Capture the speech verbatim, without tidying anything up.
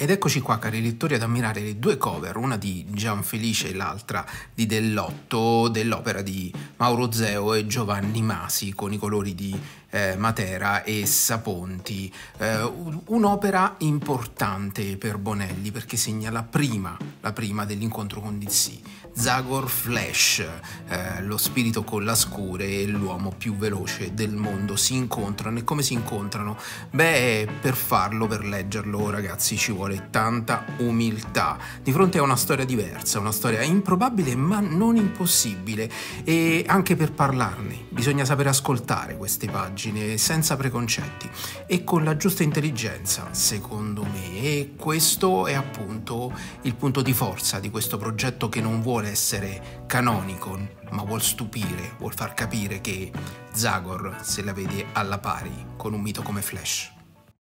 Ed eccoci qua, cari lettori, ad ammirare le due cover, una di Gianfelice e l'altra di Dell'Otto, dell'opera di Mauro Zeo e Giovanni Masi, con i colori di eh, Matera e Saponti. Eh, un'opera importante per Bonelli perché segna la prima, la prima dell'incontro con D C. Zagor Flash, eh, lo spirito con la scure e l'uomo più veloce del mondo si incontrano. E come si incontrano? Beh, per farlo, per leggerlo, ragazzi, ci vuole tanta umiltà. Di fronte a una storia diversa, una storia improbabile ma non impossibile. E anche per parlarne bisogna sapere ascoltare queste pagine senza preconcetti e con la giusta intelligenza, secondo me. E questo è appunto il punto di forza di questo progetto, che non vuole essere canonico, ma vuol stupire, vuol far capire che Zagor se la vede alla pari con un mito come Flash.